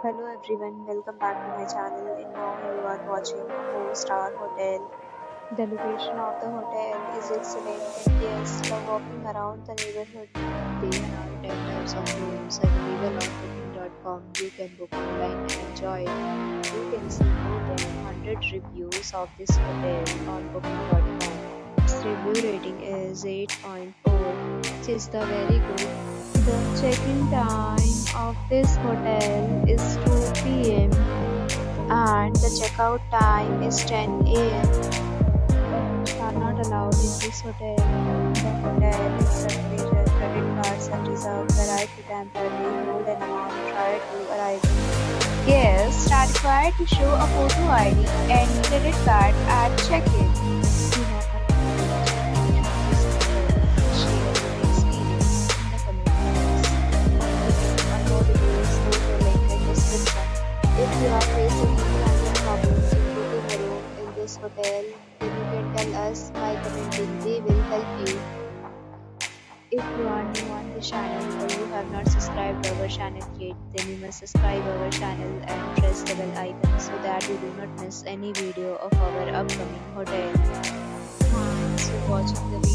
Hello everyone, welcome back to my channel. And now you are watching a 4-star hotel. The location of the hotel is excellent and guests love walking around the neighborhood. There are 10 types of rooms available on booking.com. You can book online and enjoy it. You can see more than 100 reviews of this hotel on booking.com. Its review rating is 8.4, which is the very good. The check-in time of this hotel is 2 p.m. and the checkout time is 10 a.m. Pets are not allowed in this hotel. The hotel accepts major credit cards and reserves the right to temporarily hold an amount prior to arrival. Guests are required to show a photo ID and credit card at check-in. You have If you are facing any problems in booking a room in this hotel, then you can tell us by commenting. We will help you. If you are new on the channel or you have not subscribed our channel yet, then you must subscribe our channel and press the bell icon so that you do not miss any video of our upcoming hotel. Thanks for watching the video.